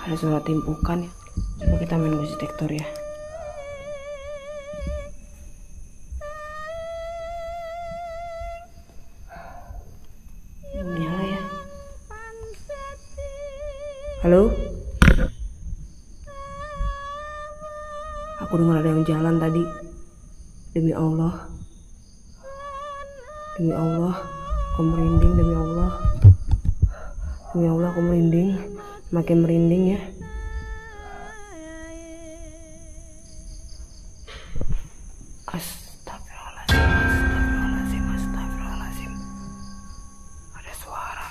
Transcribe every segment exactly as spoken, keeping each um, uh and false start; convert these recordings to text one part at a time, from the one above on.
Ada suara timpukan ya. Coba kita main musik detektor ya. Nyala ya. Halo? Aku dengar ada yang jalan tadi. Demi Allah. Demi Allah, aku merinding. Demi Allah. Demi Allah aku merinding. Makin merinding ya. Astagfirullahaladzim, astagfirullahaladzim, astagfirullahaladzim. Ada suara.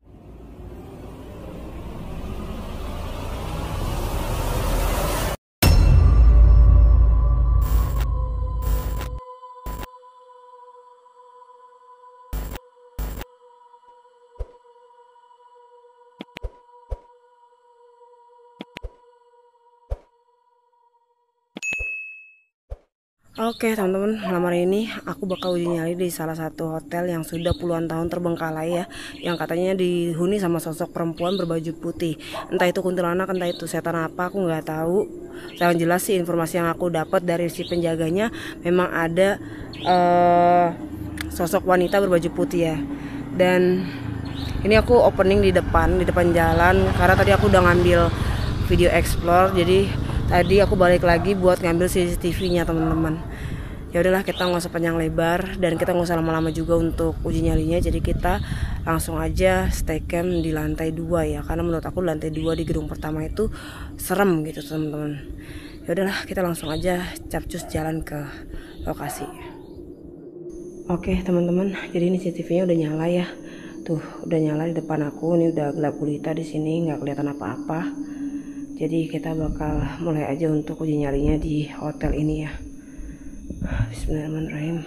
Oke teman-teman, malam hari ini aku bakal uji nyali di salah satu hotel yang sudah puluhan tahun terbengkalai ya, yang katanya dihuni sama sosok perempuan berbaju putih. Entah itu kuntilanak, entah itu setan apa, aku nggak tahu. Yang jelas sih informasi yang aku dapat dari si penjaganya, memang ada uh, sosok wanita berbaju putih ya. Dan ini aku opening di depan, di depan jalan, karena tadi aku udah ngambil video explore, jadi tadi aku balik lagi buat ngambil C C T V-nya teman-teman. Ya udahlah, kita nggak usah panjang lebar dan kita nggak usah lama-lama juga untuk uji nyalinya. Jadi kita langsung aja stay cam di lantai dua ya, karena menurut aku lantai dua di gedung pertama itu serem gitu teman-teman. Ya udahlah, kita langsung aja capcus jalan ke lokasi. Oke teman-teman, jadi ini C C T V-nya udah nyala ya. Tuh udah nyala di depan aku. Ini udah gelap gulita di sini, nggak kelihatan apa-apa. Jadi kita bakal mulai aja untuk uji nyalinya di hotel ini ya. Bismillahirrahmanirrahim.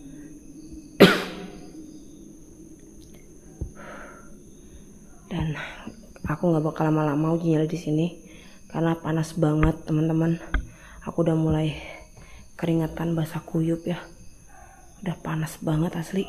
Dan aku nggak bakal lama-lama uji nyali di sini karena panas banget teman-teman. Aku udah mulai keringatan, basah kuyup ya. Udah panas banget asli.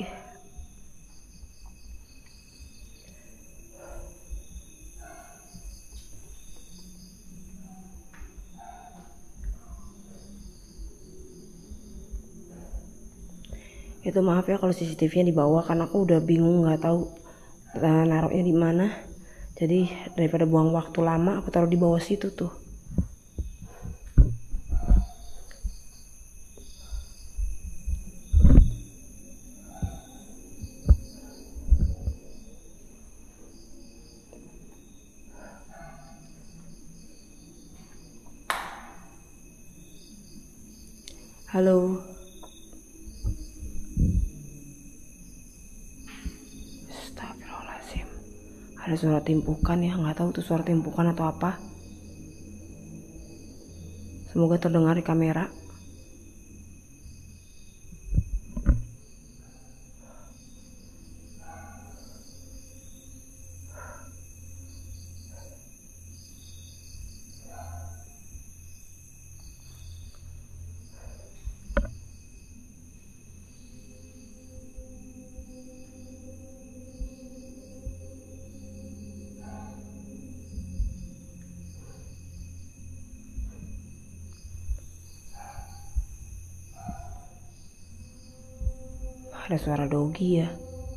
Itu maaf ya kalau C C T V-nya dibawa, karena aku udah bingung nggak tahu uh, naruhnya di mana. Jadi daripada buang waktu lama, aku taruh di bawah situ tuh. Halo. Ada suara timpukan ya, nggak tahu tuh suara timpukan atau apa. Semoga terdengar di kamera. Ada suara dogi ya.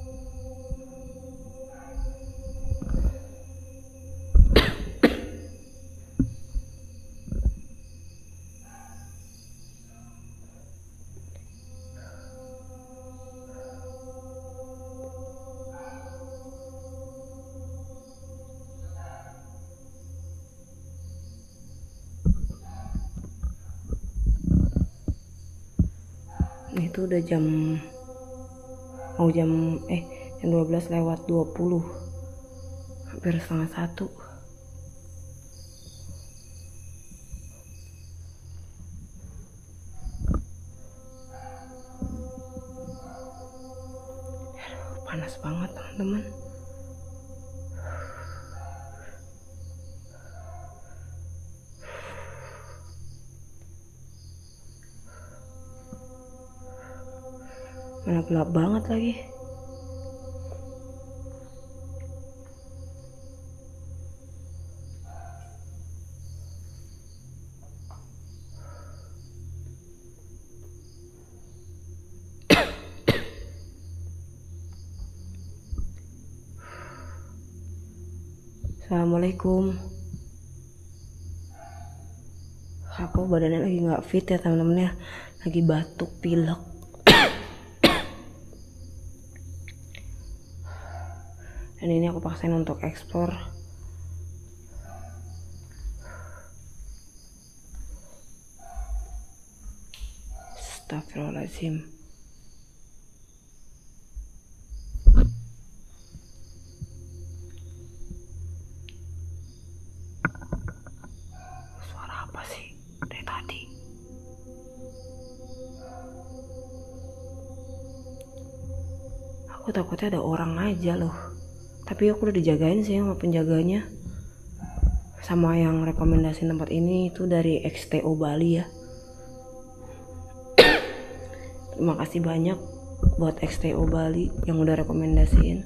Itu udah jam mau jam eh jam dua belas lewat dua puluh, hampir setengah satu. Panas banget teman-teman. Mana gelap banget lagi. Assalamualaikum. Aku badannya lagi nggak fit ya teman-teman ya, lagi batuk pilek. Dan ini aku paksain untuk eksplor. Astagfirullahaladzim. Suara apa sih dari tadi? Aku takutnya ada orang aja loh. Tapi aku udah dijagain sih sama penjaganya. Sama yang rekomendasi tempat ini itu dari X T O Bali ya. Terima kasih banyak buat X T O Bali yang udah rekomendasiin.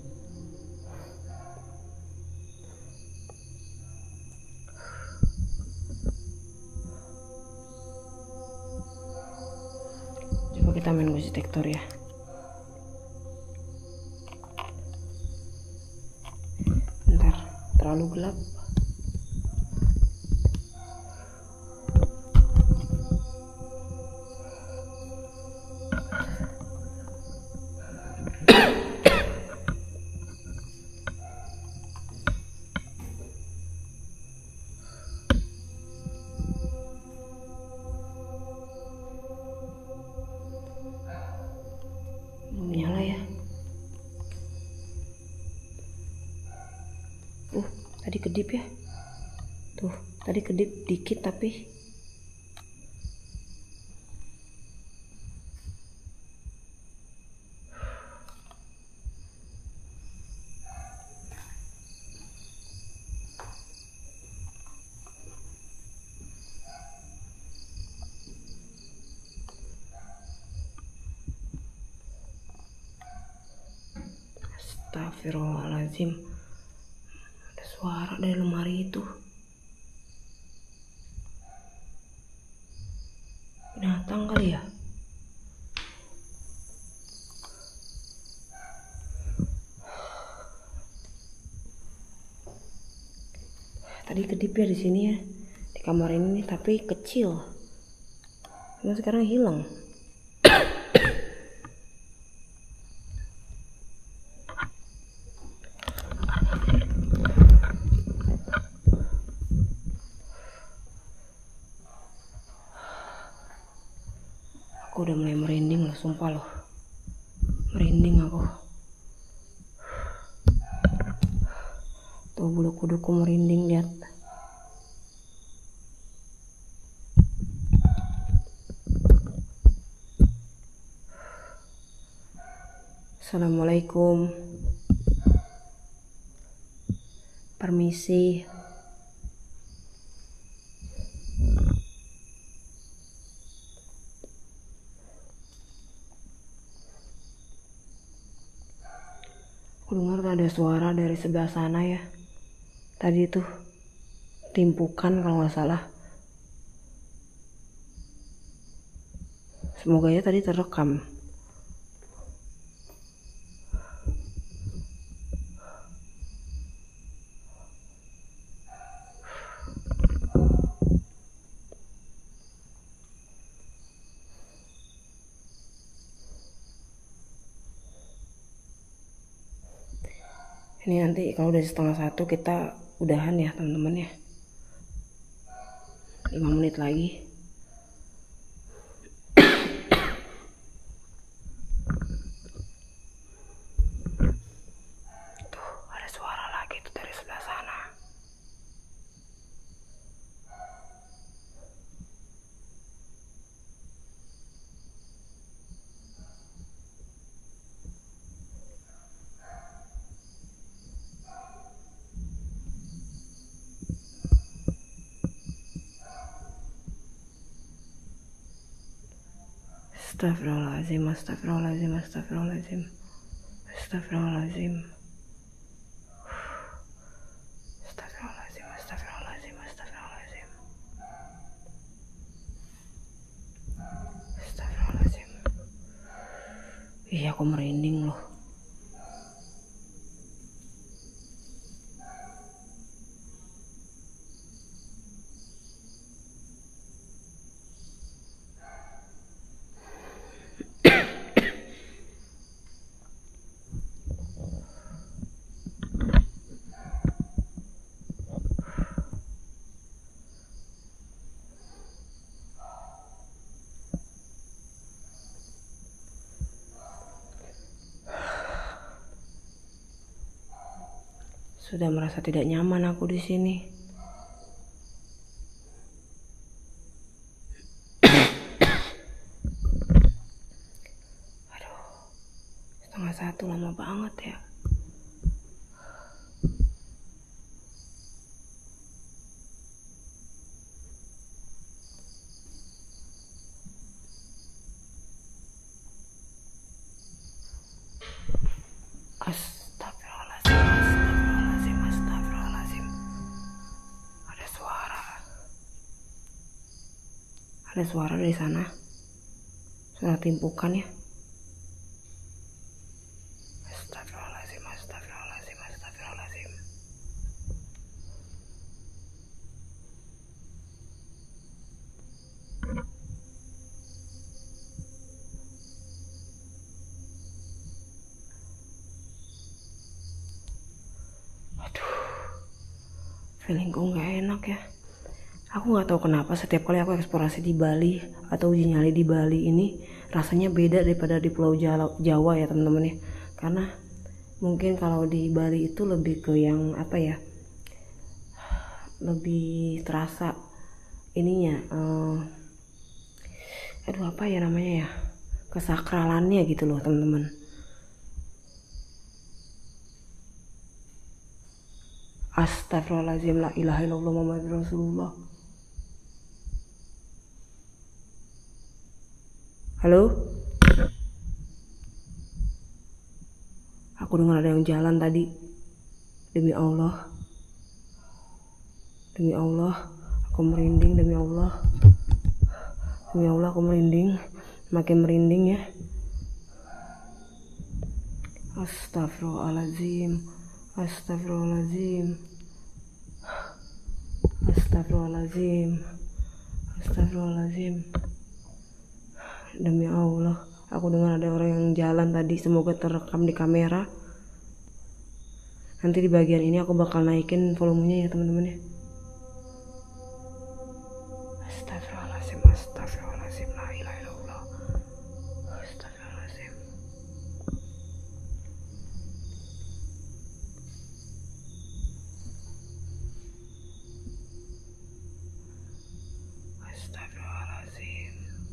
Coba kita main ghost detector ya. Bentar, terlalu gelap. Belum nyala ya. Uh, tadi kedip ya. Tuh, tadi kedip dikit tapi Astagfirullahaladzim. Ada suara dari lemari itu. Binatang kali ya? Tadi kedip ya di sini ya, di kamar ini, tapi kecil. Nah, sekarang hilang. Aku udah mulai merinding loh, sumpah loh. Merinding aku. Tuh bulu kuduku merinding, lihat. Assalamualaikum. Permisi. Aku dengar ada suara dari sebelah sana ya. Tadi tuh timpukan kalau nggak salah. Semoga ya tadi terekam. Ini nanti kalau udah setengah satu kita udahan ya teman-teman ya. lima menit lagi. Tuh ada suara lagi tuh dari sebelah sana. Astagfirullahaladzim, astagfirullahaladzim, astagfirullahaladzim, astagfirullahaladzim, astagfirullahaladzim, astagfirullahaladzim, astagfirullahaladzim, astagfirullahaladzim. Iya, aku merinding loh. Sudah merasa tidak nyaman aku di sini. Aduh, setengah satu lama banget ya. Astagfirullahaladzim, astagfirullahaladzim, astagfirullahaladzim. Ada suara. Ada suara dari sana. Suara timpukan ya. Astagfirullahaladzim, astagfirullahaladzim, astagfirullahaladzim. Feelingku nggak enak ya. Aku nggak tahu kenapa setiap kali aku eksplorasi di Bali atau uji nyali di Bali ini rasanya beda daripada di Pulau Jawa ya teman-teman ya. Karena mungkin kalau di Bali itu lebih ke yang apa ya, lebih terasa ininya. Uh, aduh apa ya namanya ya, kesakralannya gitu loh teman-teman. Astagfirullahaladzim, la ilaha illallah Muhammadur Rasulullah. Halo? Aku dengar ada yang jalan tadi. Demi Allah. Demi Allah, aku merinding demi Allah. Demi Allah aku merinding, makin merinding ya. Astagfirullahaladzim. Astagfirullahaladzim. Astagfirullahaladzim. Astagfirullahaladzim. Demi Allah, aku dengar ada orang yang jalan tadi. Semoga terekam di kamera. Nanti di bagian ini aku bakal naikin volumenya ya teman-teman ya. Astagfirullahaladzim, astagfirullahaladzim, la ilaha illallah. Astagfirullahaladzim. Astagfirullahaladzim.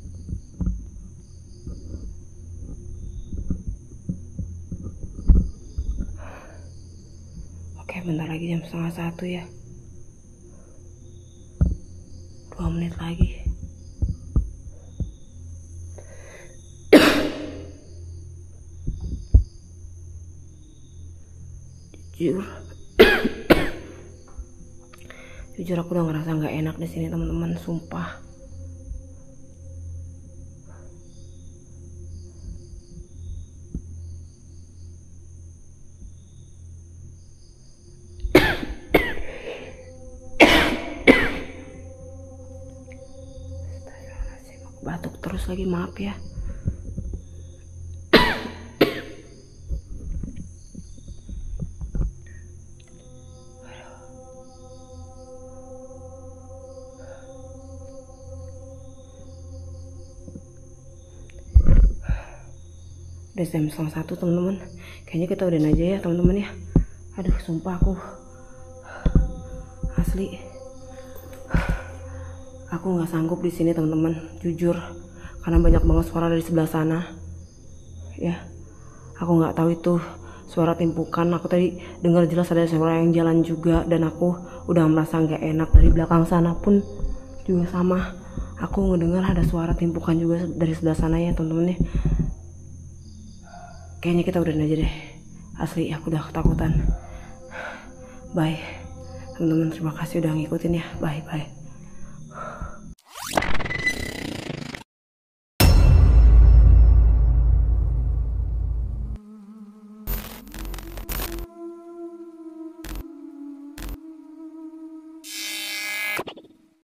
Oke, bentar lagi jam setengah satu ya. Dua menit lagi. Jujur, jujur aku udah ngerasa nggak enak di sini teman-teman, sumpah. Batuk terus lagi, maaf ya. Udah jam setengah satu teman-teman. Kayaknya kita udahin aja ya teman-teman ya. Aduh sumpah aku asli aku nggak sanggup di sini teman-teman, jujur, karena banyak banget suara dari sebelah sana ya. Aku nggak tahu itu suara timpukan. Aku tadi dengar jelas ada suara yang jalan juga, dan aku udah merasa nggak enak. Dari belakang sana pun juga sama, aku ngedengar ada suara timpukan juga dari sebelah sana ya teman-teman ya. Kayaknya kita udahin aja deh, asli aku udah ketakutan. Bye teman-teman, terima kasih udah ngikutin ya. Bye bye.